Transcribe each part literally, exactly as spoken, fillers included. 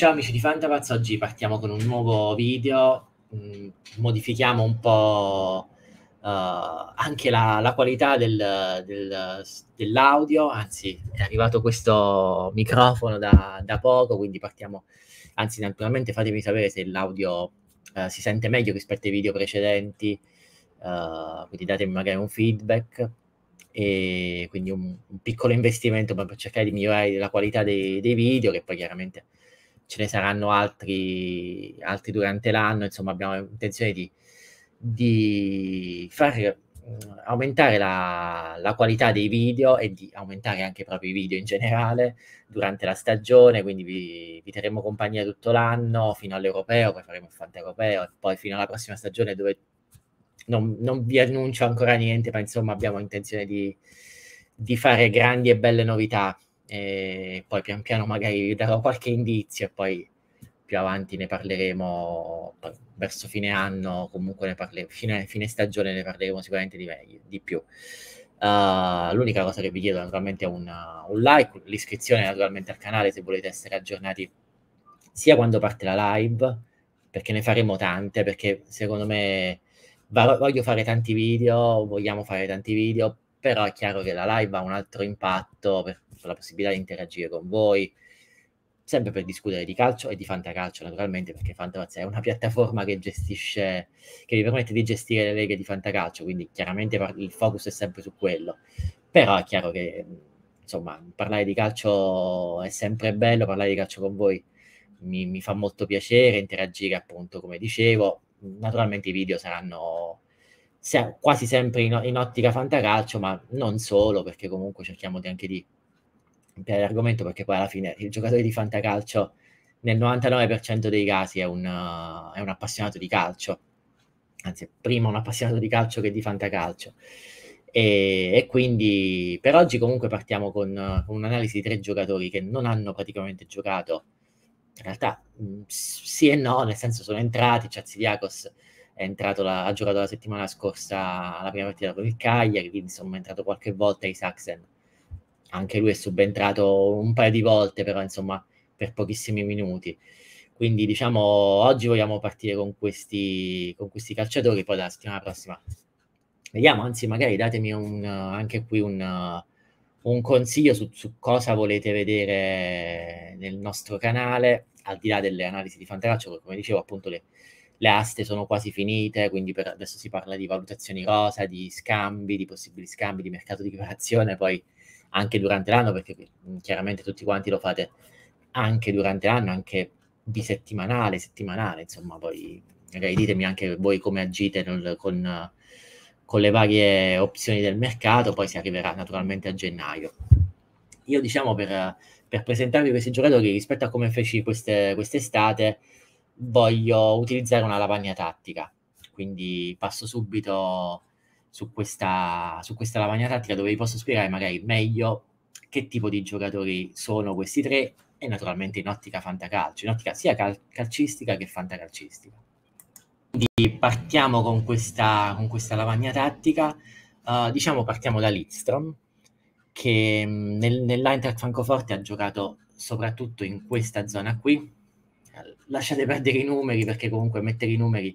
Ciao amici di Fantapaz, oggi partiamo con un nuovo video, mh, modifichiamo un po' uh, anche la, la qualità del, del, dell'audio, anzi è arrivato questo microfono da, da poco, quindi partiamo, anzi naturalmente fatemi sapere se l'audio uh, si sente meglio rispetto ai video precedenti, uh, quindi datemi magari un feedback. E quindi un, un piccolo investimento per cercare di migliorare la qualità dei, dei video, che poi chiaramente ce ne saranno altri, altri durante l'anno. Insomma, abbiamo intenzione di, di far uh, aumentare la, la qualità dei video e di aumentare anche proprio i video in generale durante la stagione, quindi vi, vi terremo compagnia tutto l'anno fino all'Europeo, poi faremo il Fantaeuropeo e poi fino alla prossima stagione dove non, non vi annuncio ancora niente, ma insomma abbiamo intenzione di, di fare grandi e belle novità. E poi pian piano magari vi darò qualche indizio e poi più avanti ne parleremo verso fine anno, comunque ne parleremo, fine, fine stagione ne parleremo sicuramente di, meglio, di più. Uh, l'unica cosa che vi chiedo naturalmente è un, un like, l'iscrizione naturalmente al canale se volete essere aggiornati sia quando parte la live, perché ne faremo tante, perché secondo me voglio fare tanti video, vogliamo fare tanti video, però è chiaro che la live ha un altro impatto per, per la possibilità di interagire con voi, sempre per discutere di calcio e di fantacalcio naturalmente, perché Fantapaz è una piattaforma che gestisce, che vi permette di gestire le leghe di fantacalcio, quindi chiaramente il focus è sempre su quello, però è chiaro che insomma parlare di calcio è sempre bello, parlare di calcio con voi mi, mi fa molto piacere, interagire appunto come dicevo. Naturalmente i video saranno se, quasi sempre in, in ottica fantacalcio, ma non solo, perché comunque cerchiamo di anche di ampliare l'argomento, perché poi alla fine il giocatore di fantacalcio nel novantanove per cento dei casi è un, uh, è un appassionato di calcio, anzi prima un appassionato di calcio che di fantacalcio. E, e quindi per oggi comunque partiamo con, uh, con un'analisi di tre giocatori che non hanno praticamente giocato. In realtà mh, sì e no, nel senso sono entrati. Chatzidiakos è entrato la, ha giocato la settimana scorsa la prima partita con il Cagliari, Wilson è entrato qualche volta, Isaksen anche lui è subentrato un paio di volte, però insomma per pochissimi minuti. Quindi diciamo oggi vogliamo partire con questi, con questi calciatori, poi la settimana prossima vediamo, anzi magari datemi un, anche qui un, un consiglio su, su cosa volete vedere nel nostro canale, al di là delle analisi di fantacalcio, come dicevo appunto le, le aste sono quasi finite, quindi per adesso si parla di valutazioni rosa, di scambi, di possibili scambi, di mercato di preparazione, poi anche durante l'anno, perché chiaramente tutti quanti lo fate anche durante l'anno, anche bisettimanale, settimanale, insomma, poi magari ditemi anche voi come agite nel, con, con le varie opzioni del mercato, poi si arriverà naturalmente a gennaio. Io diciamo per, per presentarvi questi giocatori rispetto a come feci queste, quest'estate, voglio utilizzare una lavagna tattica, quindi passo subito su questa, su questa lavagna tattica dove vi posso spiegare magari meglio che tipo di giocatori sono questi tre e naturalmente in ottica fantacalcio, in ottica sia cal- calcistica che fantacalcistica. Quindi partiamo con questa, con questa lavagna tattica, uh, diciamo partiamo da Lidstrom, che mh, nel, nell'Eintracht Francoforte ha giocato soprattutto in questa zona qui. Lasciate perdere i numeri, perché comunque mettere i numeri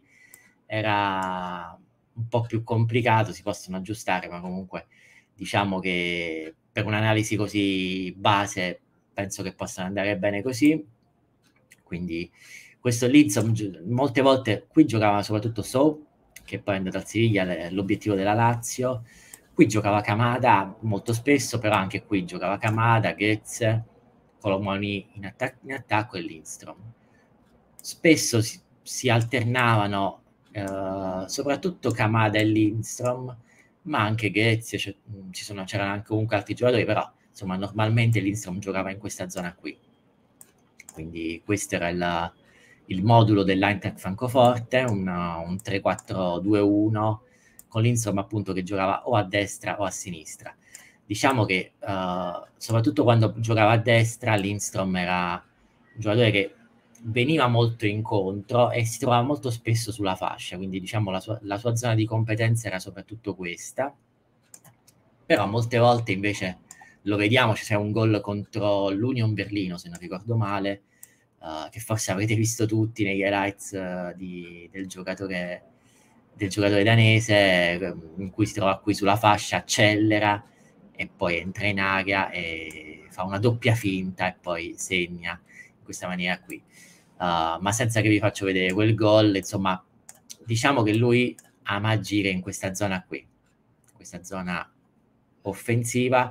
era un po' più complicato, si possono aggiustare, ma comunque diciamo che per un'analisi così base penso che possano andare bene così. Quindi questo Leeds molte volte qui giocava soprattutto So, che poi è andato al Siviglia, l'obiettivo della Lazio. Qui giocava Kamada molto spesso, però anche qui giocava Kamada, Goetze, Colomoni in, attac- in attacco e Lindstrom. Spesso si, si alternavano eh, soprattutto Kamada e Lindstrom, ma anche Goetze, cioè, ci sono, c'erano anche comunque altri giocatori, però insomma normalmente Lindstrom giocava in questa zona qui. Quindi questo era il, il modulo dell'Eintracht Francoforte, una, un tre quattro due uno, con Lindstrom appunto che giocava o a destra o a sinistra. Diciamo che uh, soprattutto quando giocava a destra, Lindstrom era un giocatore che veniva molto incontro e si trovava molto spesso sulla fascia, quindi diciamo la sua, la sua zona di competenza era soprattutto questa, però molte volte invece lo vediamo, c'è un gol contro l'Union Berlino se non ricordo male, uh, uh, che forse avrete visto tutti negli highlights uh, di, del giocatore del giocatore danese, in cui si trova qui sulla fascia, accelera e poi entra in area e fa una doppia finta e poi segna in questa maniera qui. Uh, ma senza che vi faccio vedere quel gol, insomma, diciamo che lui ama agire in questa zona qui, questa zona offensiva.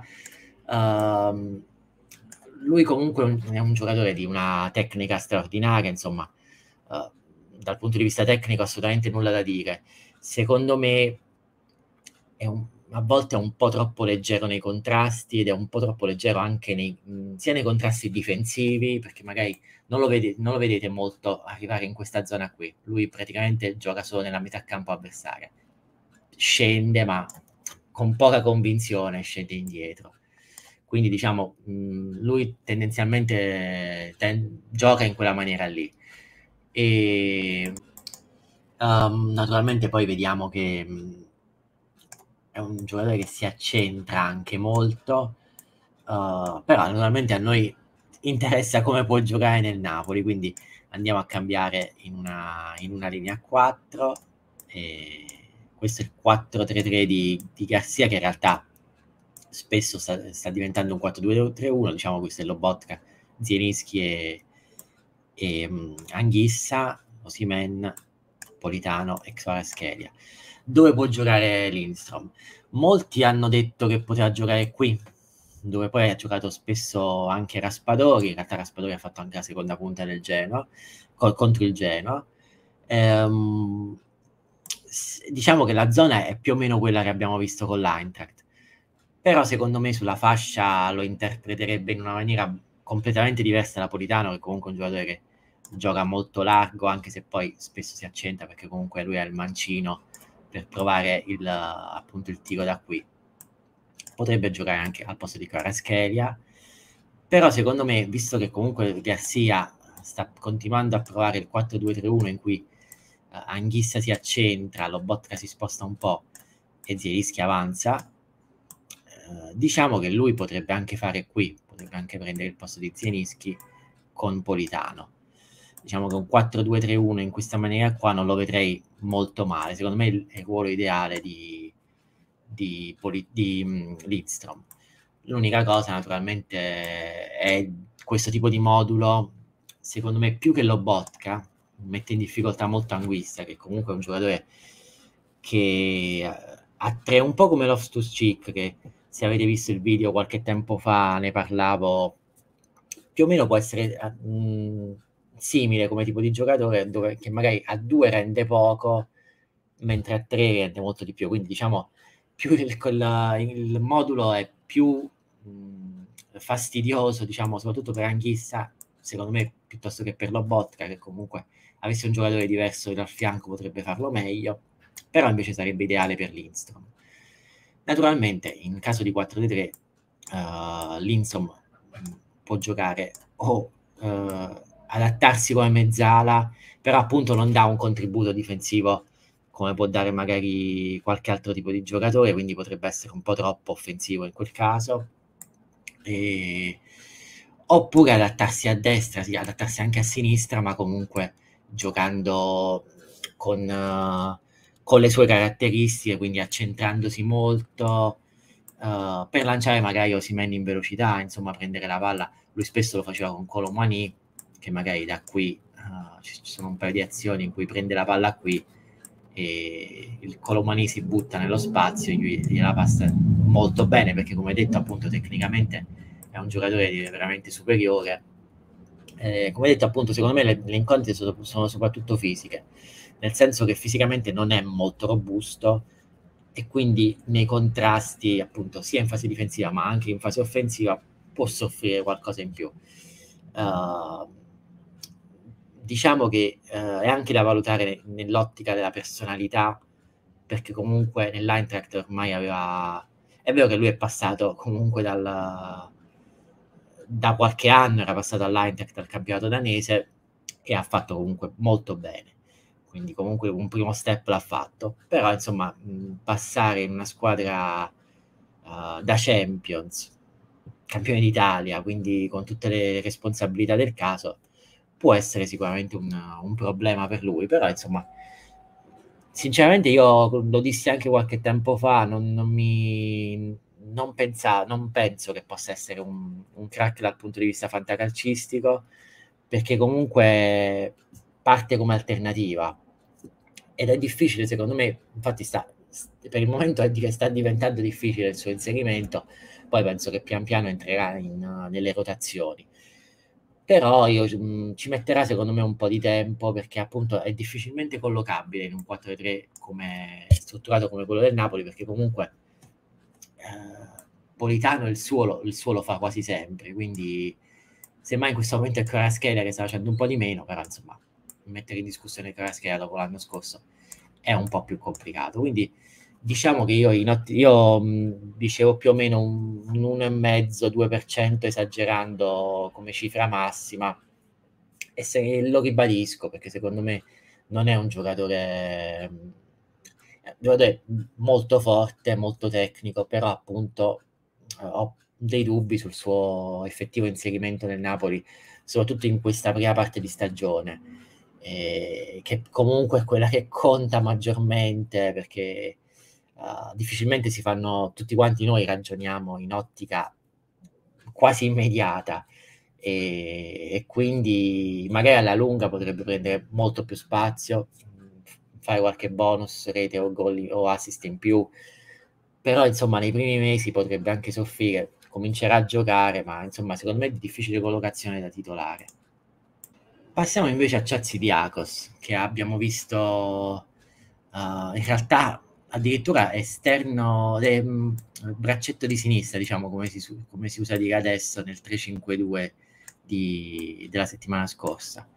Uh, lui comunque è un giocatore di una tecnica straordinaria, insomma, uh, dal punto di vista tecnico assolutamente nulla da dire. Secondo me è un, a volte è un po' troppo leggero nei contrasti ed è un po' troppo leggero anche nei, mh, sia nei contrasti difensivi, perché magari non lo, vede, non lo vedete molto arrivare in questa zona qui. Lui praticamente gioca solo nella metà campo avversaria. Scende, ma con poca convinzione scende indietro. Quindi diciamo, mh, lui tendenzialmente ten- gioca in quella maniera lì. E um, naturalmente poi vediamo che mh, è un giocatore che si accentra anche molto, uh, però naturalmente a noi interessa come può giocare nel Napoli, quindi andiamo a cambiare in una, in una linea quattro. E questo è il quattro tre tre di, di Garcia, che in realtà spesso sta, sta diventando un quattro due tre uno, diciamo questo è Lobotka, Zielinski e, e um, Anghissa, Osimhen, Politano e Kvaratskhelia. Dove può giocare Lindstrom? Molti hanno detto che poteva giocare qui, dove poi ha giocato spesso anche Raspadori. In realtà Raspadori ha fatto anche la seconda punta del Genoa, co- contro il Genoa. Ehm, diciamo che la zona è più o meno quella che abbiamo visto con l'Eintracht, però secondo me sulla fascia lo interpreterebbe in una maniera completamente diversa da Politano, che comunque è un giocatore che gioca molto largo, anche se poi spesso si accenta, perché comunque lui ha il mancino per provare il, appunto il tiro da qui. Potrebbe giocare anche al posto di Kvaratskhelia, però secondo me, visto che comunque Garcia sta continuando a provare il quattro due tre uno in cui uh, Anghissa si accentra, Lobotka si sposta un po' e Zielinski avanza, uh, diciamo che lui potrebbe anche fare qui, potrebbe anche prendere il posto di Zielinski con Politano. Diciamo che un quattro due tre uno in questa maniera qua non lo vedrei molto male. Secondo me è il ruolo ideale di, di, di, di um, Lidstrom. L'unica cosa naturalmente è questo tipo di modulo, secondo me più che Lobotka, mette in difficoltà molto Anguissa, che comunque è un giocatore che ha tre, un po' come Loftus-Cheek, che se avete visto il video qualche tempo fa ne parlavo, più o meno può essere mh, simile come tipo di giocatore, dove, che magari a due rende poco, mentre a tre rende molto di più. Quindi diciamo più il, quella, il modulo è più mh, fastidioso, diciamo, soprattutto per Anghissa, secondo me, piuttosto che per Lobotka, che comunque avesse un giocatore diverso dal fianco potrebbe farlo meglio, però invece sarebbe ideale per Lindstrom. Naturalmente, in caso di quattro due tre, uh, Lindstrom può giocare o uh, adattarsi come mezzala, però appunto non dà un contributo difensivo come può dare magari qualche altro tipo di giocatore, quindi potrebbe essere un po' troppo offensivo in quel caso. E... oppure adattarsi a destra, sì, adattarsi anche a sinistra, ma comunque giocando con, uh, con le sue caratteristiche, quindi accentrandosi molto, uh, per lanciare magari Osimhen in velocità, insomma prendere la palla. Lui spesso lo faceva con Colomani, che magari da qui uh, ci sono un paio di azioni in cui prende la palla qui e il Colomani si butta nello spazio e gli, gliela passa molto bene, perché come detto appunto tecnicamente è un giocatore veramente superiore. Eh, come detto appunto, secondo me le, le incognite sono, sono soprattutto fisiche, nel senso che fisicamente non è molto robusto e quindi nei contrasti appunto sia in fase difensiva ma anche in fase offensiva può soffrire qualcosa in più. Uh, diciamo che uh, è anche da valutare nell'ottica della personalità, perché comunque nell'Eintracht ormai aveva, è vero che lui è passato comunque dal, da qualche anno, era passato all'Eintracht, al campionato danese, e ha fatto comunque molto bene, quindi comunque un primo step l'ha fatto, però insomma mh, passare in una squadra uh, da Champions, campione d'Italia, quindi con tutte le responsabilità del caso, può essere sicuramente un, un problema per lui, però insomma, sinceramente io lo dissi anche qualche tempo fa, non, non mi... Non, pensa, non penso che possa essere un, un crack dal punto di vista fantacalcistico, perché comunque parte come alternativa ed è difficile secondo me, infatti sta, per il momento è, sta diventando difficile il suo inserimento, poi penso che pian piano entrerà in, nelle rotazioni, però io, mh, ci metterà secondo me un po' di tempo, perché appunto è difficilmente collocabile in un quattro tre tre come strutturato come quello del Napoli, perché comunque eh, Politano il suo, lo, il suo lo fa quasi sempre, quindi semmai in questo momento è Kvaratskhelia che sta facendo un po' di meno, però insomma mettere in discussione Kvaratskhelia dopo l'anno scorso è un po' più complicato, quindi diciamo che io, in, io mh, dicevo più o meno un, un uno e mezzo due per cento esagerando come cifra massima, e se lo ribadisco perché secondo me non è un giocatore, un giocatore molto forte, molto tecnico, però appunto ho dei dubbi sul suo effettivo inserimento nel Napoli, soprattutto in questa prima parte di stagione, eh, che comunque è quella che conta maggiormente, perché uh, difficilmente si fanno, tutti quanti noi ragioniamo in ottica quasi immediata, e, e quindi magari alla lunga potrebbe prendere molto più spazio, fare qualche bonus, rete o gol o assist in più, però insomma nei primi mesi potrebbe anche soffrire, comincerà a giocare, ma insomma secondo me è di difficile collocazione da titolare. Passiamo invece a Chatzidiakos, che abbiamo visto uh, in realtà addirittura esterno, de, mh, braccetto di sinistra, diciamo come si, come si usa dire adesso nel tre cinque due di, della settimana scorsa.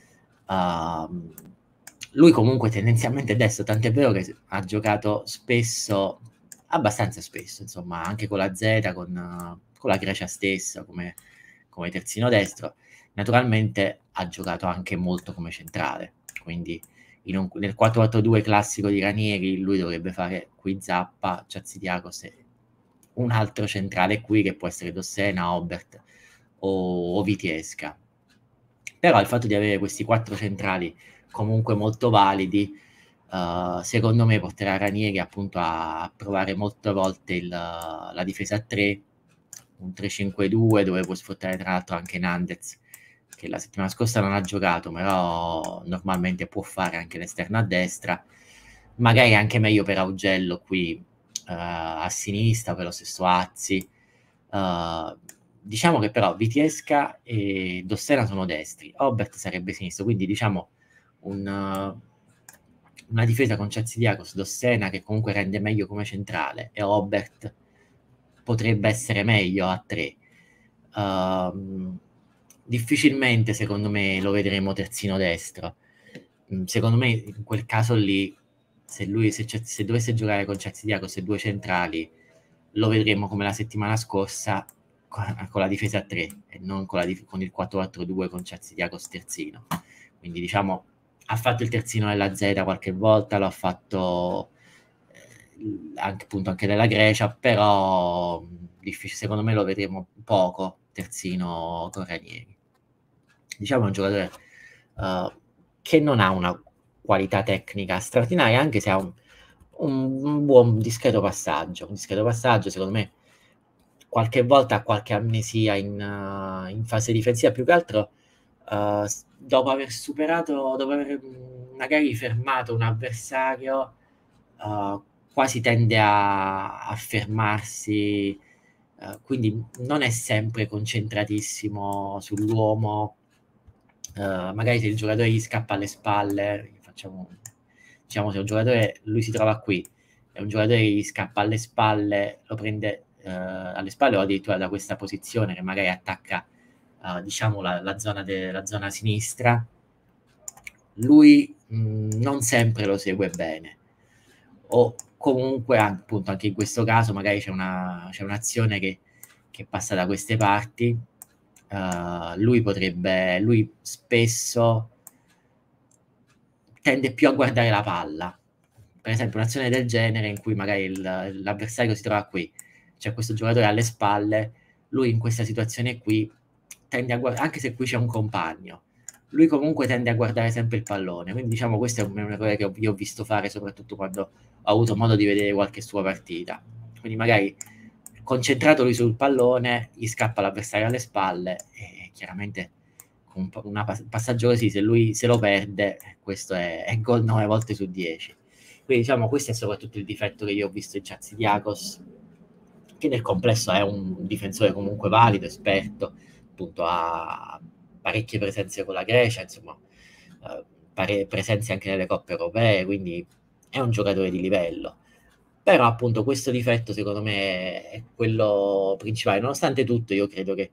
Uh, lui comunque tendenzialmente è destro, tant'è vero che ha giocato spesso, abbastanza spesso, insomma, anche con la Z, con, uh, con la Grecia stessa, come, come terzino destro. Naturalmente ha giocato anche molto come centrale, quindi in un, nel quattro quattro due classico di Ranieri lui dovrebbe fare qui Zappa, Chatzidiakos e un altro centrale qui che può essere Dossena, Obert o, o Vitiesca. Però il fatto di avere questi quattro centrali comunque molto validi, uh, secondo me porterà Ranieri appunto a provare molte volte il, la difesa a tre, un tre cinque due dove può sfruttare tra l'altro anche Nandez, che la settimana scorsa non ha giocato, però normalmente può fare anche l'esterno a destra, magari anche meglio per Augello qui uh, a sinistra, per lo stesso Azzi. Uh, diciamo che però Vitiesca e Dossena sono destri, Obert sarebbe sinistro, quindi diciamo un, uh, una difesa con Chatzidiakos, Dossena che comunque rende meglio come centrale, e Obert potrebbe essere meglio a tre. Uh, difficilmente secondo me lo vedremo terzino destro. Secondo me in quel caso lì, se lui se, se dovesse giocare con Chatzidiakos e due centrali, lo vedremo come la settimana scorsa con, con la difesa a tre e non con, la, con il quattro quattro due con Chatzidiakos terzino. Quindi diciamo ha fatto il terzino nella Z qualche volta, lo ha fatto eh, anche, appunto, anche nella Grecia, però difficile, secondo me lo vedremo poco terzino con Ranieri. Diciamo è un giocatore uh, che non ha una qualità tecnica straordinaria, anche se ha un, un, un buon discreto passaggio, un discreto passaggio secondo me qualche volta ha qualche amnesia in, uh, in fase difensiva, più che altro uh, dopo aver superato, dopo aver magari fermato un avversario, uh, quasi tende a, a fermarsi, uh, quindi non è sempre concentratissimo sull'uomo. Uh, magari se il giocatore gli scappa alle spalle, facciamo, diciamo se un giocatore, lui si trova qui, e un giocatore gli scappa alle spalle, lo prende uh, alle spalle o addirittura da questa posizione che magari attacca uh, diciamo la, la, zona de, la zona sinistra, lui mh, non sempre lo segue bene, o comunque appunto anche in questo caso magari c'è, una, c'è un'azione che, che passa da queste parti. Uh, lui potrebbe, lui spesso tende più a guardare la palla, per esempio un'azione del genere in cui magari il, l'avversario si trova qui, c'è questo giocatore alle spalle, lui in questa situazione qui tende a guardare, anche se qui c'è un compagno, lui comunque tende a guardare sempre il pallone, quindi diciamo questo è un, un errore che ho, io ho visto fare soprattutto quando ho avuto modo di vedere qualche sua partita. Quindi magari concentrato lui sul pallone, gli scappa l'avversario alle spalle e chiaramente con un, una, un passaggio così, se lui se lo perde, questo è, è gol nove volte su dieci. Quindi diciamo questo è soprattutto il difetto che io ho visto in Chatzidiakos, che nel complesso è un difensore comunque valido, esperto, appunto ha parecchie presenze con la Grecia, insomma, eh, pare- presenze anche nelle coppe europee, quindi è un giocatore di livello. Però appunto questo difetto secondo me è quello principale. Nonostante tutto io credo che,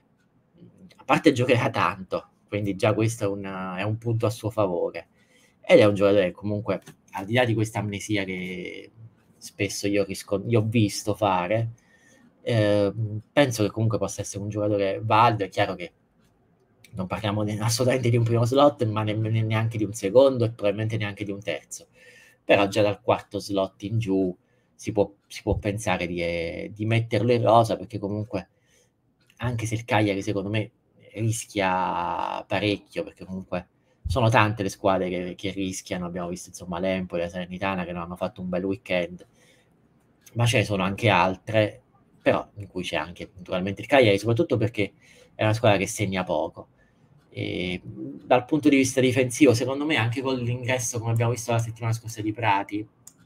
a parte giocherà tanto, quindi già questo è, una, è un punto a suo favore. Ed è un giocatore che comunque, al di là di questa amnesia che spesso io, riscon- io ho visto fare, eh, penso che comunque possa essere un giocatore valido. È chiaro che non parliamo ne- assolutamente di un primo slot, ma ne- ne- neanche di un secondo e probabilmente neanche di un terzo. Però già dal quarto slot in giù si può, si può pensare di, eh, di metterlo in rosa, perché comunque, anche se il Cagliari secondo me rischia parecchio, perché comunque sono tante le squadre che, che rischiano, abbiamo visto insomma l'Empoli, la Salernitana che non hanno fatto un bel weekend, ma ce ne sono anche altre, però in cui c'è anche naturalmente il Cagliari, soprattutto perché è una squadra che segna poco. E, dal punto di vista difensivo, secondo me, anche con l'ingresso, come abbiamo visto la settimana scorsa di Prati,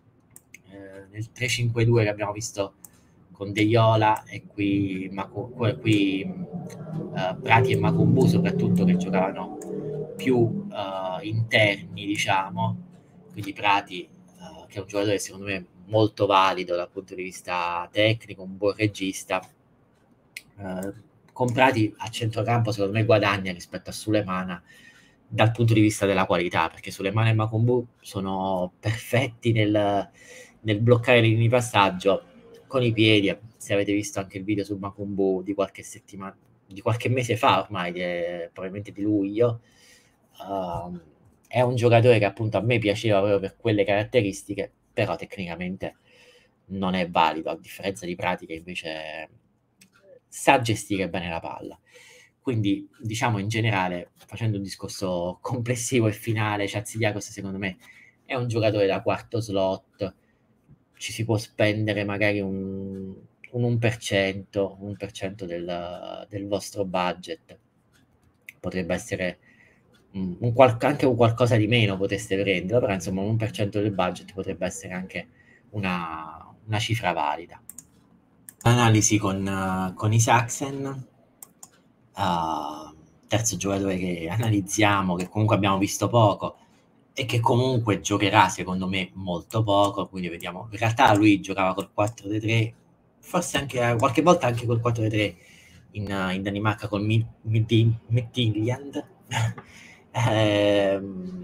eh, nel tre cinque due che abbiamo visto con Deiola e qui, Macu- qui eh, Prati e Macumbu soprattutto, che giocavano più eh, interni, diciamo, quindi Prati eh, che è un giocatore secondo me molto valido dal punto di vista tecnico, un buon regista, eh, con Prati a centrocampo secondo me guadagna rispetto a Sulemana dal punto di vista della qualità, perché Sulemana e Macumbu sono perfetti nel, nel bloccare le linee di passaggio con i piedi. Se avete visto anche il video su Macumbu di qualche settimana, di qualche mese fa ormai, di, probabilmente di luglio, uh, è un giocatore che appunto a me piaceva proprio per quelle caratteristiche, però tecnicamente non è valido, a differenza di Prati che invece sa gestire bene la palla. Quindi, diciamo, in generale, facendo un discorso complessivo e finale, Chatzidiakos secondo me è un giocatore da quarto slot, ci si può spendere magari un, un uno per cento, un per cento del, del vostro budget, potrebbe essere un, un qual- anche un qualcosa di meno poteste prenderlo, però insomma un uno per cento del budget potrebbe essere anche una, una cifra valida. Analisi con, uh, con i Saxen, uh, terzo giocatore che analizziamo, che comunque abbiamo visto poco e che comunque giocherà secondo me molto poco, quindi vediamo. In realtà lui giocava col quattro tre, forse anche qualche volta anche col quattro tre in, in Danimarca con Midtjylland, eh,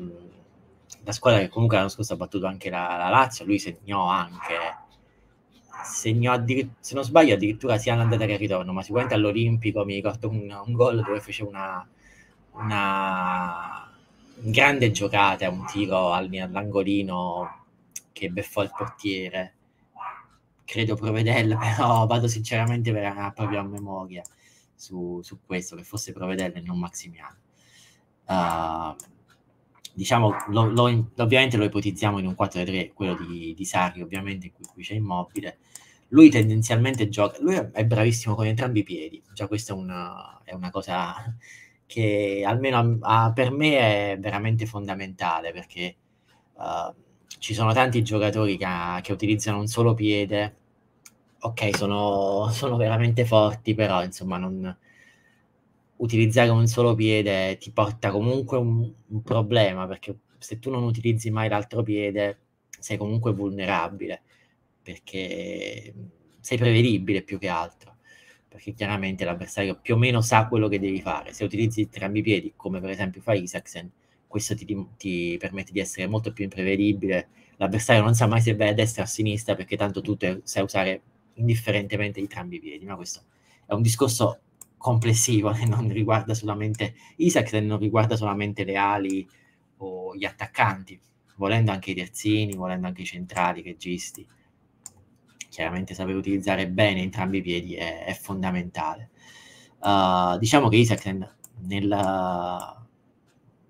la squadra che comunque l'anno scorso ha battuto anche la, la Lazio. Lui segnò anche, segnò addirittura, se non sbaglio addirittura sia all'andata che al ritorno, ma sicuramente all'Olimpico mi ricordo un, un gol dove fece una, una grande giocata, un tiro all'angolino che beffò il portiere, credo Provedel, però vado sinceramente per, proprio a memoria su, su questo, che fosse Provedel e non Maximiano. Uh, diciamo, lo, lo, ovviamente lo ipotizziamo in un quattro tre, quello di, di Sarri, ovviamente, in cui, cui c'è Immobile. Lui tendenzialmente gioca, lui è bravissimo con entrambi i piedi, già questa è una, è una cosa che almeno a, a, per me è veramente fondamentale, perché uh, ci sono tanti giocatori che, che utilizzano un solo piede, ok, sono, sono veramente forti, però insomma non utilizzare un solo piede ti porta comunque un, un problema, perché se tu non utilizzi mai l'altro piede sei comunque vulnerabile, perché sei prevedibile più che altro, perché chiaramente l'avversario più o meno sa quello che devi fare. Se utilizzi entrambi i piedi, come per esempio fa Isaksen, questo ti, ti permette di essere molto più imprevedibile. L'avversario non sa mai se vai a destra o a sinistra, perché tanto tu te, sai usare indifferentemente entrambi i piedi, ma questo è un discorso complessivo che non riguarda solamente Isaksen, non riguarda solamente le ali o gli attaccanti, volendo anche i terzini, volendo anche i centrali, i registi. Chiaramente saper utilizzare bene entrambi i piedi è, è fondamentale. Uh, diciamo che Isaksen nel,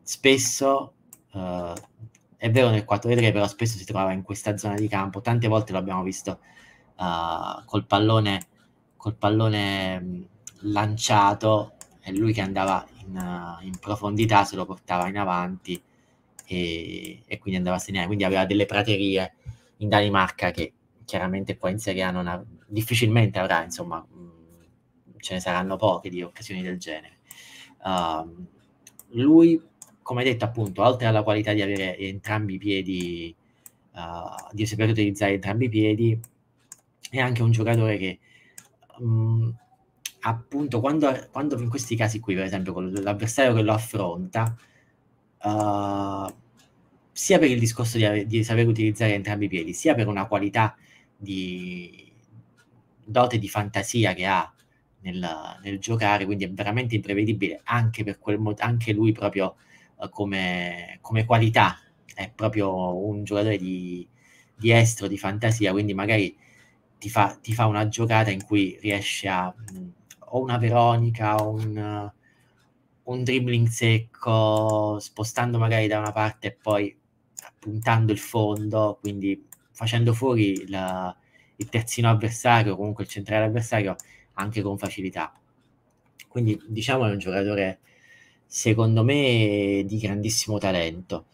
spesso, uh, è vero nel quattro tre, però spesso si trovava in questa zona di campo, tante volte lo abbiamo visto uh, col pallone, col pallone mh, lanciato, e lui che andava in, uh, in profondità, se lo portava in avanti e, e quindi andava a segnare, quindi aveva delle praterie in Danimarca che chiaramente qua in Serie A non ha, difficilmente avrà, insomma, mh, ce ne saranno poche di occasioni del genere. Uh, lui, come detto appunto, oltre alla qualità di avere entrambi i piedi, uh, di saper utilizzare entrambi i piedi, è anche un giocatore che mh, appunto quando, quando in questi casi qui, per esempio con l'avversario che lo affronta, uh, sia per il discorso di, di saper utilizzare entrambi i piedi, sia per una qualità di dote di fantasia che ha nel, nel giocare, quindi è veramente imprevedibile anche per quel mo- anche lui proprio uh, come, come qualità è proprio un giocatore di, di estro, di fantasia, quindi magari ti fa, ti fa una giocata in cui riesce a mh, o una Veronica o un, uh, un dribbling secco, spostando magari da una parte e poi puntando il fondo, quindi facendo fuori la, il terzino avversario, comunque il centrale avversario, anche con facilità. Quindi diciamo è un giocatore, secondo me, di grandissimo talento.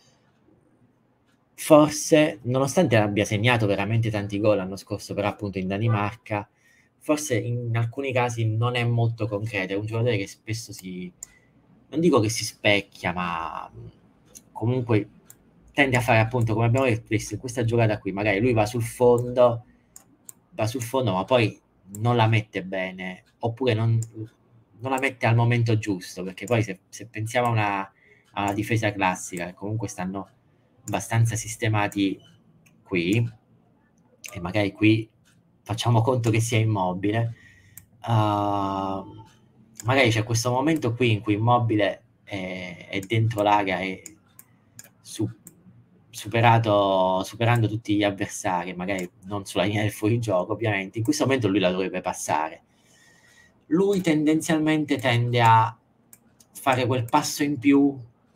Forse, nonostante abbia segnato veramente tanti gol l'anno scorso, però appunto in Danimarca, forse in alcuni casi non è molto concreto, è un giocatore che spesso si, non dico che si specchia, ma comunque tende a fare appunto, come abbiamo visto in questa giocata qui, magari lui va sul fondo, va sul fondo, ma poi non la mette bene, oppure non, non la mette al momento giusto, perché poi se, se pensiamo a una, a una difesa classica, che comunque stanno abbastanza sistemati qui, e magari qui facciamo conto che sia Immobile, uh, magari c'è questo momento qui in cui Immobile è, è dentro l'area e su, superato, superando tutti gli avversari, magari non sulla linea del fuorigioco ovviamente, in questo momento lui la dovrebbe passare. Lui tendenzialmente tende a fare quel passo in più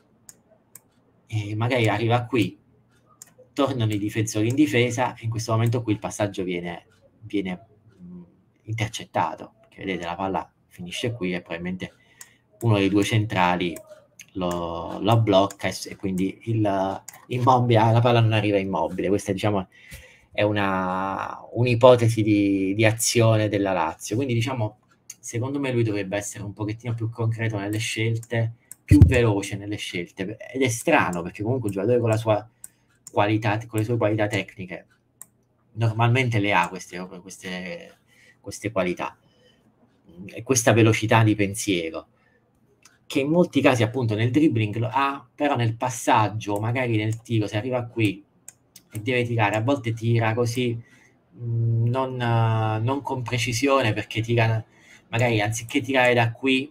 e magari arriva qui, tornano i difensori in difesa e in questo momento qui il passaggio viene, viene mh, intercettato, perché vedete la palla finisce qui e probabilmente uno dei due centrali lo, lo blocca e, e quindi il Immobile, la palla non arriva Immobile. Questa diciamo è una un'ipotesi di, di azione della Lazio, quindi diciamo secondo me lui dovrebbe essere un pochettino più concreto nelle scelte, più veloce nelle scelte, ed è strano perché comunque un giocatore con la sua qualità, con le sue qualità tecniche normalmente le ha queste, queste, queste qualità e questa velocità di pensiero che in molti casi appunto nel dribbling lo ha, però nel passaggio magari nel tiro se arriva qui e deve tirare, a volte tira così mh, non, uh, non con precisione, perché tira magari anziché tirare da qui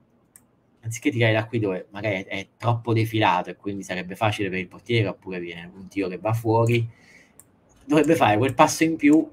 anziché tirare da qui dove magari è, è troppo defilato e quindi sarebbe facile per il portiere, oppure viene un tiro che va fuori, dovrebbe fare quel passo in più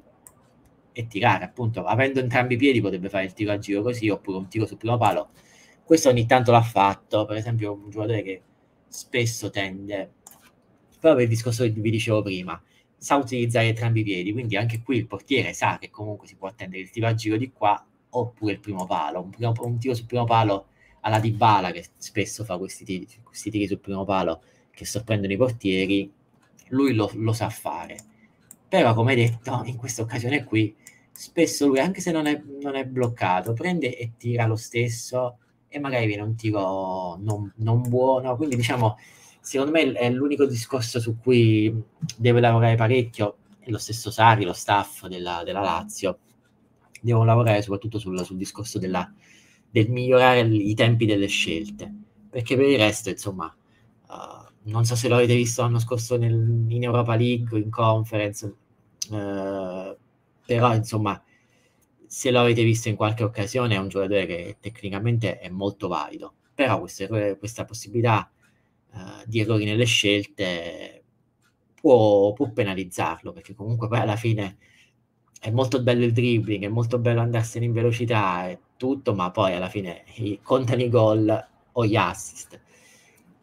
e tirare, appunto, avendo entrambi i piedi potrebbe fare il tiro a giro così, oppure un tiro sul primo palo. Questo ogni tanto l'ha fatto, per esempio un giocatore che spesso tende, proprio per il discorso che vi dicevo prima, sa utilizzare entrambi i piedi, quindi anche qui il portiere sa che comunque si può attendere il tiro a giro di qua, oppure il primo palo, un, primo, un tiro sul primo palo alla Dybala, che spesso fa questi tiri, questi tiri sul primo palo che sorprendono i portieri, lui lo, lo sa fare. Però, come detto, in questa occasione qui, spesso lui, anche se non è, non è bloccato, prende e tira lo stesso, e magari viene un tiro non, non buono. Quindi, diciamo, secondo me è l'unico discorso su cui deve lavorare parecchio, e lo stesso Sarri, lo staff della, della Lazio, devono lavorare soprattutto sul, sul discorso della, del migliorare i tempi delle scelte, perché per il resto, insomma, uh, non so se lo avete visto l'anno scorso nel, in Europa League, in Conference, uh, però insomma, se lo avete visto in qualche occasione è un giocatore che tecnicamente è molto valido, però queste, questa possibilità uh, di errori nelle scelte può, può penalizzarlo, perché comunque poi alla fine è molto bello il dribbling, è molto bello andarsene in velocità e tutto, ma poi alla fine contano i gol o gli assist.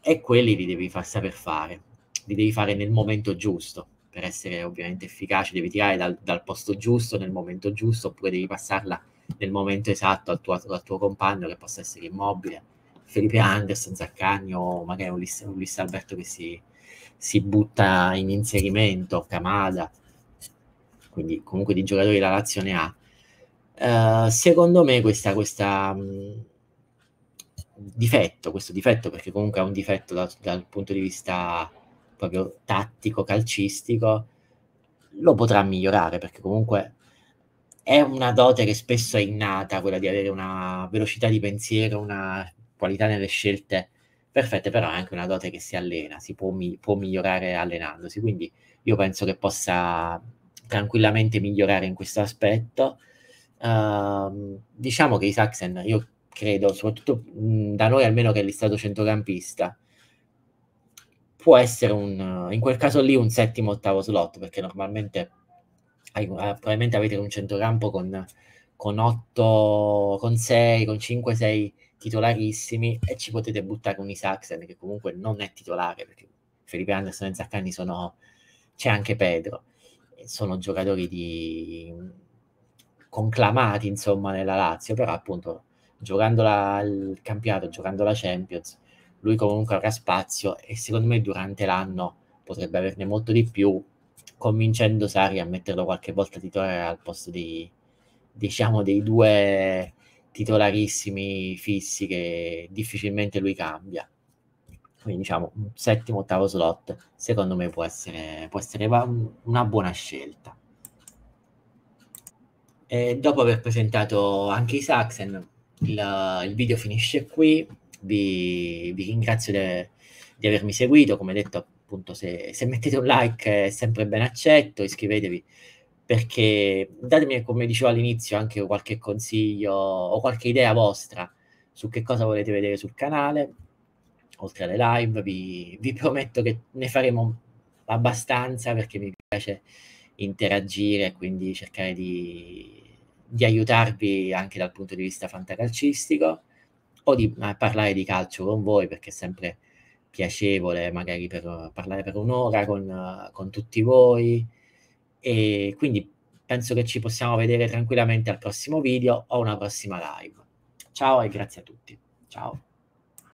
e quelli li devi far saper fare, li devi fare nel momento giusto. Per essere ovviamente efficace devi tirare dal, dal posto giusto, nel momento giusto, oppure devi passarla nel momento esatto al tuo, al tuo compagno, che possa essere Immobile, Felipe Anderson, Zaccagni o magari un Luis, un Luis Alberto che si, si butta in inserimento, Camada, quindi comunque di giocatori la Lazio ne ha. Uh, secondo me questa, questa mh, difetto, questo difetto, perché comunque è un difetto da, dal punto di vista proprio tattico, calcistico, lo potrà migliorare, perché comunque è una dote che spesso è innata, quella di avere una velocità di pensiero, una qualità nelle scelte perfette, però è anche una dote che si allena, si può, mi- può migliorare allenandosi, quindi io penso che possa tranquillamente migliorare in questo aspetto. Uh, diciamo che Isaksen, io credo, soprattutto mh, da noi almeno che è listato centrocampista, può essere un, in quel caso lì un settimo, ottavo slot, perché normalmente hai, probabilmente avete un centrocampo con, con otto, con sei, con cinque sei titolarissimi e ci potete buttare un Isaksen che comunque non è titolare, perché Felipe Anderson e Zaccagni sono, c'è anche Pedro, sono giocatori di conclamati insomma nella Lazio, però appunto giocando la, il campionato, giocando la Champions, lui comunque avrà spazio e secondo me durante l'anno potrebbe averne molto di più, convincendo Sarri a metterlo qualche volta titolare al posto dei, diciamo, dei due titolarissimi fissi che difficilmente lui cambia. Quindi diciamo un settimo, ottavo slot, secondo me può essere, può essere una buona scelta. E dopo aver presentato anche i Saxen, il, il video finisce qui. Vi, vi ringrazio de, di avermi seguito. Come detto, appunto, se, se mettete un like è sempre ben accetto. Iscrivetevi perché datemi, come dicevo all'inizio, anche qualche consiglio o qualche idea vostra su che cosa volete vedere sul canale. Oltre alle live, vi, vi prometto che ne faremo abbastanza perché mi piace interagire e quindi cercare di, di aiutarvi anche dal punto di vista fantacalcistico o di eh, parlare di calcio con voi, perché è sempre piacevole magari per parlare per un'ora con, con tutti voi, e quindi penso che ci possiamo vedere tranquillamente al prossimo video o una prossima live. Ciao e grazie a tutti. Ciao.